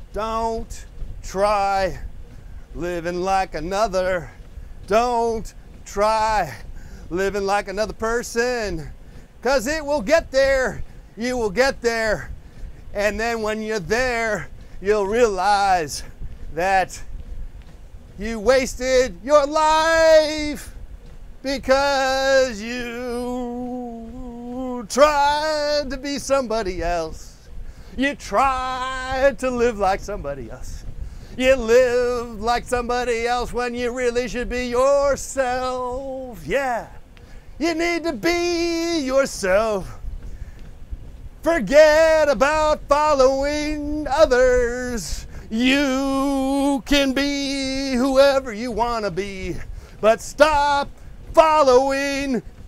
Don't try living like another. Don't try living like another person, 'cause it will get there. You will get there. And then when you're there, you'll realize that you wasted your life because you tried to be somebody else. You tried to live like somebody else. You live like somebody else when you really should be yourself. Yeah, you need to be yourself. Forget about following others. You can be whoever you want to be, but stop following